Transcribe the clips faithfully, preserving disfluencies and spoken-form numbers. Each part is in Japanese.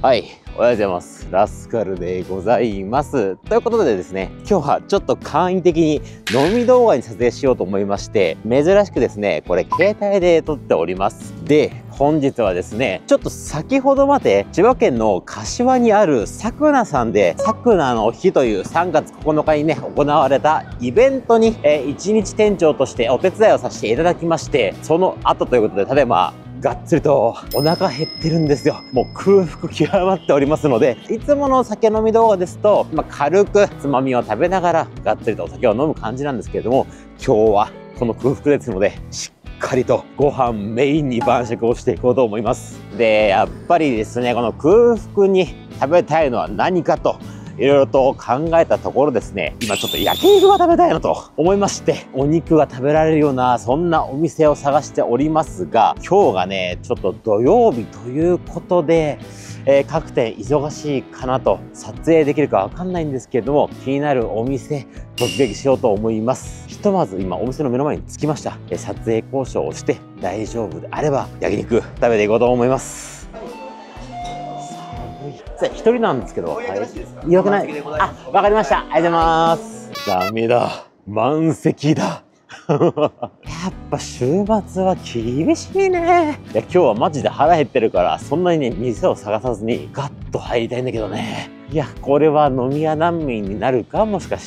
はい、おはようございます。ラスカルでございます。ということでですね、今日はちょっと簡易的に飲み動画に撮影しようと思いまして、珍しくですね、これ携帯で撮っております。で、本日はですね、ちょっと先ほどまで千葉県の柏にあるさくなさんで、さくなの日というさんがつここのかにね、行われたイベントに、えー、一日店長としてお手伝いをさせていただきまして、その後ということで、ただいま、がっつりとお腹減ってるんですよ。もう空腹極まっておりますので、いつもの酒飲み動画ですと、まあ、軽くつまみを食べながらがっつりとお酒を飲む感じなんですけれども、今日はこの空腹ですので、しっかりとご飯メインに晩酌をしていこうと思います。で、やっぱりですね、この空腹に食べたいのは何かと、いろいろと考えたところですね、今ちょっと焼肉が食べたいなと思いまして、お肉が食べられるようなそんなお店を探しておりますが、今日がね、ちょっと土曜日ということで、えー、各店忙しいかなと、撮影できるかわかんないんですけれども、気になるお店突撃しようと思います。ひとまず今お店の目の前に着きました。えー、撮影交渉をして大丈夫であれば焼肉食べていこうと思います。一人なんですけど、はい、よくない。あ、わかりました。ありがとうございます。ダメだ。満席だ。やっぱ週末は厳しいね。いや、今日はマジで腹減ってるから、そんなにね、店を探さずにガッと入りたいんだけどね。いや、これは飲み屋難民になるか、もしかして。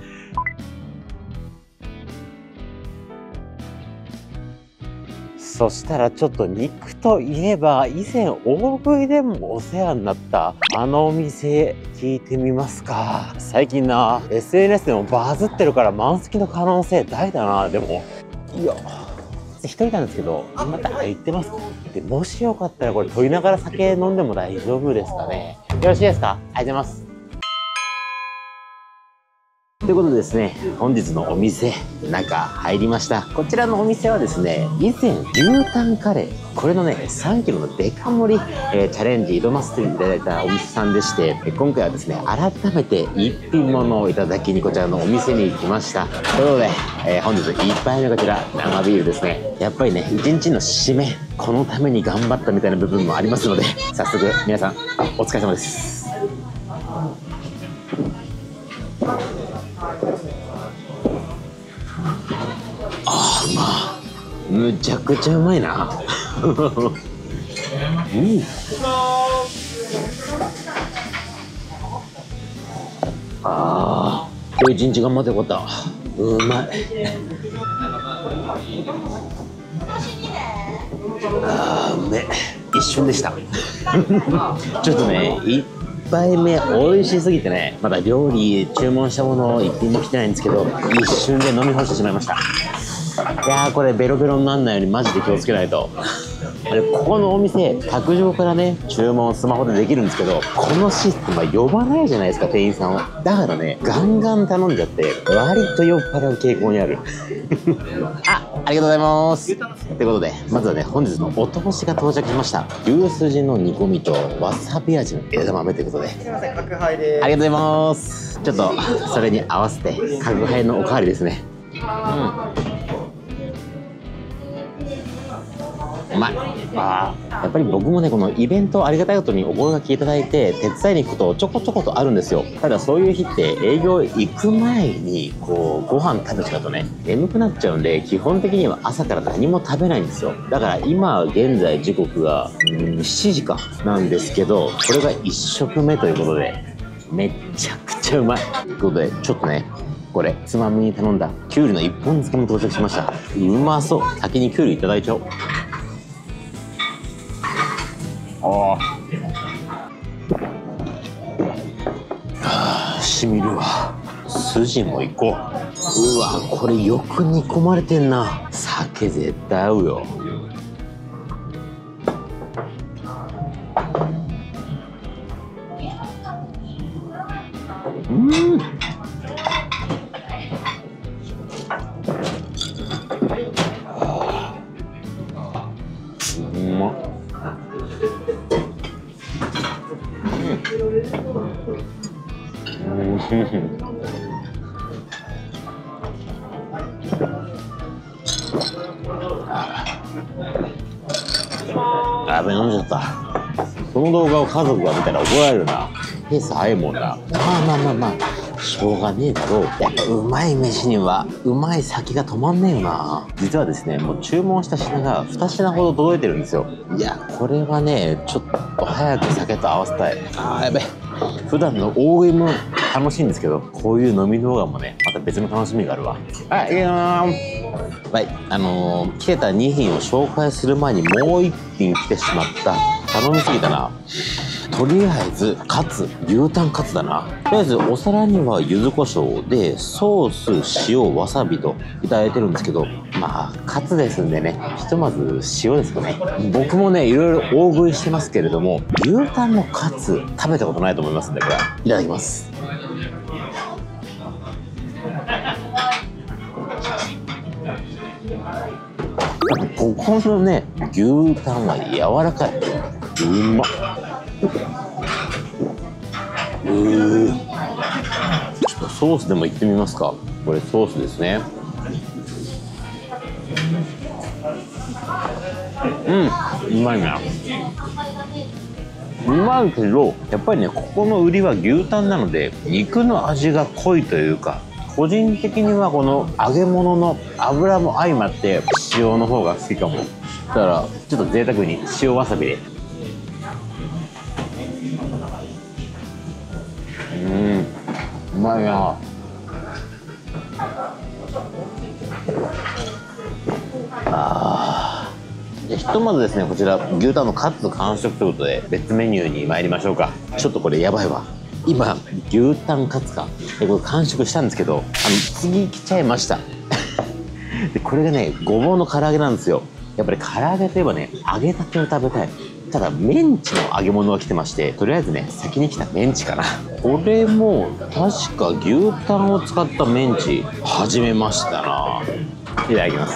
そしたらちょっと肉といえば以前大食いでもお世話になったあのお店聞いてみますか。最近な エスエヌエス でもバズってるから満席の可能性大だな。でもいや一人なんですけどまた入ってますで、もしよかったらこれ撮りながら酒飲んでも大丈夫ですかね。よろしいですか。ありがとうございます。ということでですね、本日のお店中入りました。こちらのお店はですね、以前牛タンカレーこれのねさんキロのデカ盛り、えー、チャレンジ挑ませていただいたお店さんでして、今回はですね改めて一品物をいただきにこちらのお店に来ました。ということで、えー、本日いっぱい目こちら生ビールですね。やっぱりね一日の締めこのために頑張ったみたいな部分もありますので、早速皆さんお疲れ様です。あー、まあむちゃくちゃうまいな。うん、ああ、今日一日頑張ってよかった。うまい。あー、うめえ。一瞬でした。ちょっとねいっぱいめ美味しすぎてね、まだ料理注文したものを一品も来てないんですけど、一瞬で飲み干してしまいました。いやー、これベロベロにならないようにマジで気をつけないと。ここのお店卓上からね注文スマホでできるんですけど、このシステムは呼ばないじゃないですか、店員さんを。だからねガンガン頼んじゃって割と酔っ払う傾向にある。あ、ありがとうございます。ということでまずはね本日のお通しが到着しました。牛すじの煮込みとわさび味の枝豆ということで、すいません、角杯で。ありがとうございます。ちょっとそれに合わせて角杯のおかわりですね。うん、うまい。あやっぱり僕もねこのイベントありがたいことにお声掛けいただいて手伝いに行くことちょこちょことあるんですよ。ただそういう日って営業行く前にこうご飯食べちゃうとね眠くなっちゃうんで、基本的には朝から何も食べないんですよ。だから今現在時刻がうんしちじかなんですけど、これがいっ食目ということでめっちゃくちゃうまいということで、ちょっとねこれつまみに頼んだきゅうりの一本漬けも到着しました。うまそう。先にきゅうりいただいちゃおう。ああ、しみるわ。筋もいこう。うわ、これよく煮込まれてんな。酒絶対合うよ。うん、うまっ。あべ飲んじゃった。 その動画を家族が見たら怒られるな。ペース早いもんな。まあまあまあまあ、しょうがねえだろう。やっぱうまい飯にはうまい酒が止まんねえよな。実はですね、もう注文した品がに品ほど届いてるんですよ。いや、これはね、ちょっと早く酒と合わせたい。あーやべ。普段の大食いも楽しいんですけど、こういう飲み動画もね、また別の楽しみがあるわ。はい、いきまーす。はい、あのー、来てたに品を紹介する前にもういっ品来てしまった。頼みすぎたな。とりあえずカツ、牛タンカツだな。とりあえずお皿には柚子胡椒でソース、塩、わさびといただいてるんですけど、まあカツですんでね、ひとまず塩ですかね。僕もね、いろいろ大食いしてますけれども、牛タンのカツ食べたことないと思いますんで、これいただきます。ここのね、牛タンは柔らかい。うまっ。うーちょっとソースでもいってみますか。これソースですね。うん、うまいな。うまいけど、やっぱりね、ここの売りは牛タンなので肉の味が濃いというか、個人的にはこの揚げ物の油も相まって塩の方が好きかも。だからちょっと贅沢に塩わさびで。うん、うまいな。あー、ひとまずですね、こちら牛タンのカツ完食ということで別メニューに参りましょうか。ちょっとこれやばいわ。今牛タンカツかでこれ完食したんですけど、あの次来ちゃいましたでこれがね、ごぼうの唐揚げなんですよ。やっぱり唐揚げといえばね、揚げたてを食べたい。ただメンチの揚げ物が来てまして、とりあえずね、先に来たメンチかな。これも確か牛タンを使ったメンチ始めましたな。いただきます。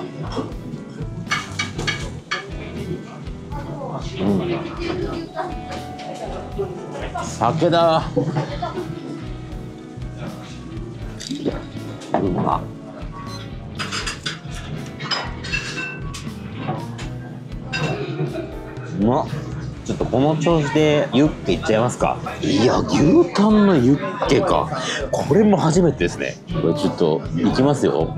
うん、酒だ。うまっ。うまっ。ちょっとこの調子でユッケいっちゃいますか。いや、牛タンのユッケか。これも初めてですね。これちょっといきますよ。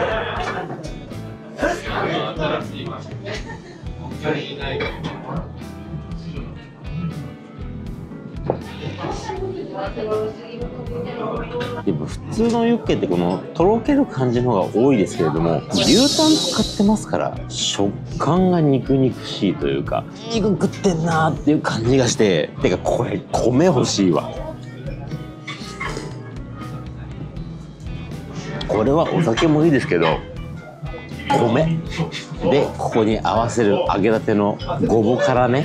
でも普通のユッケってこのとろける感じの方が多いですけれども、牛タン使ってますから食感が肉々しいというか、肉食ってんなーっていう感じがして、てかこれ米欲しいわ。これはお酒もいいですけど、米でここに合わせる揚げたてのごぼうからね。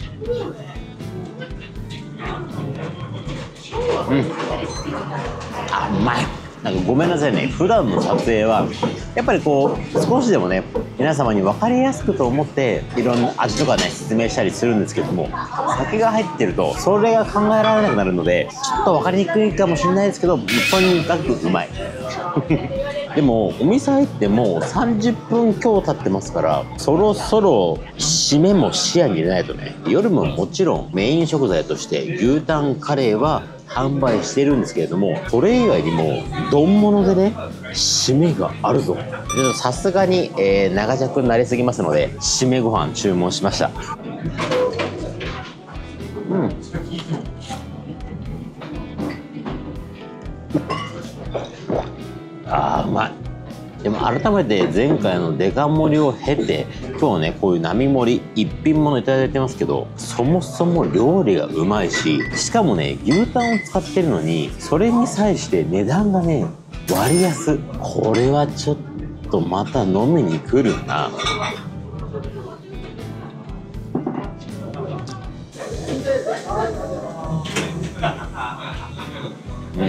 うん、あ、うまい。なんかごめんなさいね、普段の撮影はやっぱりこう少しでもね、皆様に分かりやすくと思っていろんな味とかね説明したりするんですけども、酒が入ってるとそれが考えられなくなるので、ちょっと分かりにくいかもしれないですけど、とにかくうまいでもお店入ってもうさんじゅっぷん強経ってますから、そろそろ締めも視野に入れないとね。夜ももちろんメイン食材として牛タンカレーは販売してるんですけれども、それ以外にも丼物でね、締めがあるぞ。さすがに、えー、長尺になりすぎますので締めご飯注文しました。うん、あーうまい。でも改めて前回のデカ盛りを経て、今日ねこういう並盛り一品物いただいてますけど、そもそも料理がうまいし、しかもね牛タンを使ってるのにそれに際して値段がね割安。これはちょっとまた飲みに来るな。うん、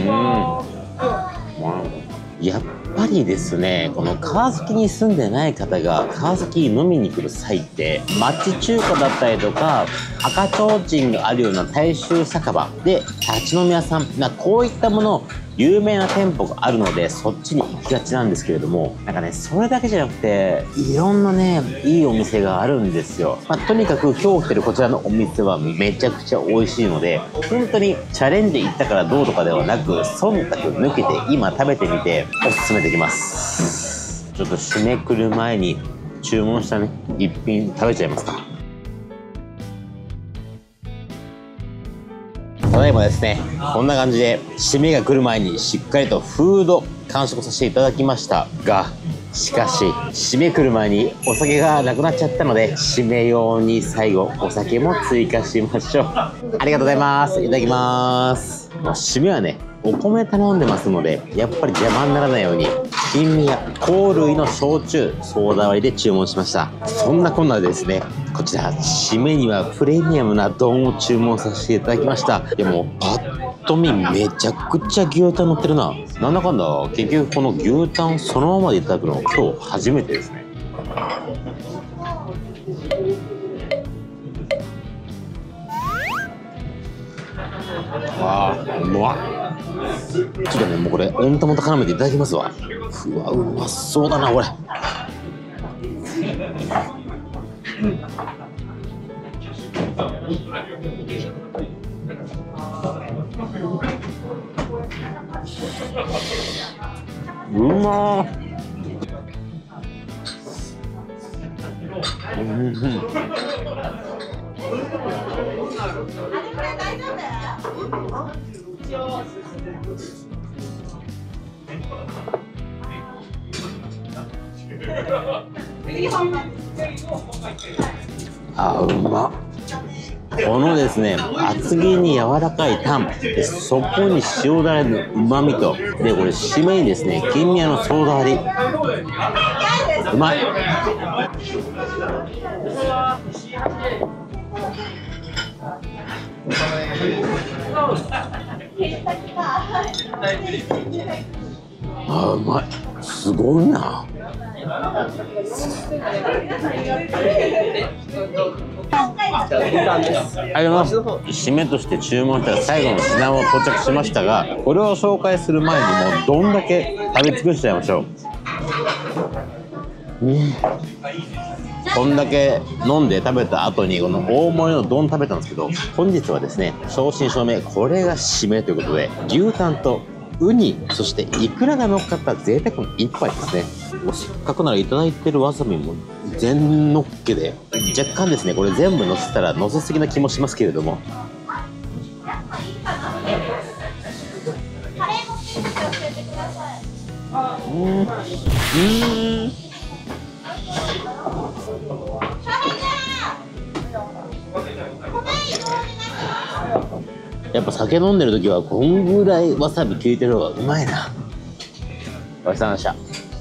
やっぱりですね、この川崎に住んでない方が川崎に飲みに来る際って、町中華だったりとか赤ちょうちんがあるような大衆酒場で立ち飲み屋さん、まあ、こういったものを有名な店舗があるのでそっちに行きがちなんですけれども、なんかねそれだけじゃなくていろんなねいいお店があるんですよ。まあ、とにかく今日来てるこちらのお店はめちゃくちゃ美味しいので、本当にチャレンジ行ったからどうとかではなく、忖度抜けて今食べてみておすすめできます。ちょっと締めくる前に注文したね一品食べちゃいますか。ただいまですね、こんな感じで締めが来る前にしっかりとフード完食させていただきましたが、しかし締め来る前にお酒がなくなっちゃったので、締め用に最後お酒も追加しましょう。ありがとうございます。いただきます。もう締めはねお米頼んでますので、やっぱり邪魔にならないように金宮香類の焼酎ソーダ割りで注文しました。そんなこんなでですね、こちら締めにはプレミアムな丼を注文させていただきました。でもパッと見めちゃくちゃ牛タン乗ってるな。なんだかんだ結局この牛タンそのままでいただくの今日初めてですね。わあうまっ。ちょっとねもうこれ温玉と絡めていただきますわ。うわうまそうだなこれ。うまー。うんうん。あーうまっ。このですね厚切りに柔らかいタンで、そこに塩だれのうまみと、でこれ締めにですね金宮のソーダ割り、うまい。あーうまい。すごいな。ありがとうございます。締めとして注文したら最後の品を到着しましたが、これを紹介する前にもうどんだけ食べ尽くしちゃいましょう。うん、こんだけ飲んで食べた後にこの大盛りの丼食べたんですけど、本日はですね正真正銘これが締めということで、牛タンとウニそしてイクラが乗っかった贅沢の一杯ですね。もうせっかくならいただいてるわさびも全のっけで、若干ですねこれ全部乗せたら乗せすぎな気もしますけれども、うんうんやっぱ酒飲んでる時はこんぐらいわさび効いてる方がうまいな。ごちそうさまでした。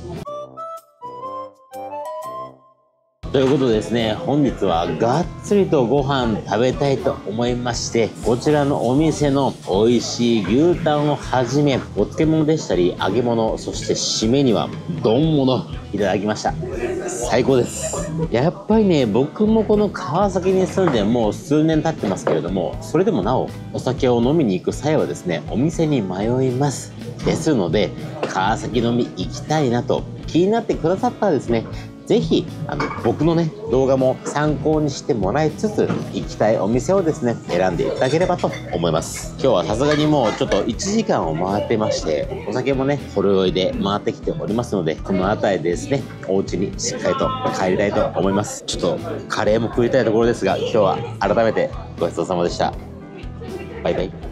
ということでですね、本日はがっつりとご飯食べたいと思いまして、こちらのお店の美味しい牛タンをはじめお漬物でしたり揚げ物、そして締めには丼物いただきました。最高です。やっぱりね僕もこの川崎に住んでもう数年経ってますけれども、それでもなおお酒を飲みに行く際はですねお店に迷います。ですので川崎飲み行きたいなと気になってくださったらですね、ぜひあの僕のね動画も参考にしてもらいつつ、行きたいお店をですね選んでいただければと思います。今日はさすがにもうちょっといちじかんを回ってまして、お酒もねほろ酔いで回ってきておりますので、この辺りでですねお家にしっかりと帰りたいと思います。ちょっとカレーも食いたいところですが、今日は改めてごちそうさまでした。バイバイ。